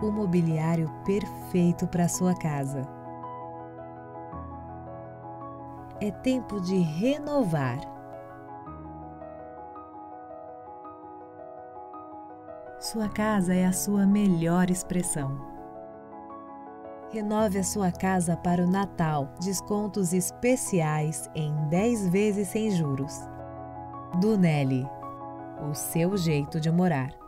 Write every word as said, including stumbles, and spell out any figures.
o mobiliário perfeito para sua casa. É tempo de renovar. Sua casa é a sua melhor expressão. Renove a sua casa para o Natal. Descontos especiais em dez vezes sem juros. Dunelli, o seu jeito de morar.